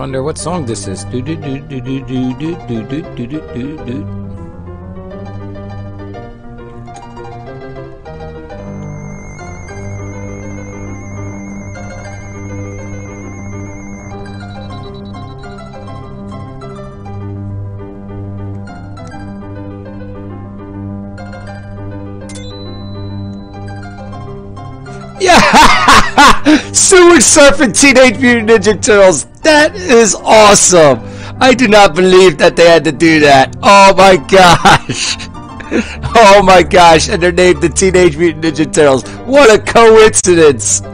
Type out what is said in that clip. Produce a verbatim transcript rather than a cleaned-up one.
Wonder what song this is. Do do do do do do do do do do do do do. Yeah! Sewer Surfing Teenage Mutant Ninja Turtles. That is awesome. I do not believe that they had to do that. Oh my gosh. Oh my gosh. And they're named the Teenage Mutant Ninja Turtles. What a coincidence.